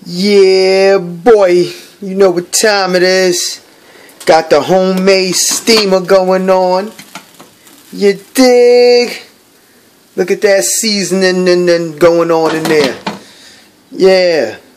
Yeah, boy, you know what time it is. Got the homemade steamer going on. You dig? Look at that seasoning and going on in there. Yeah.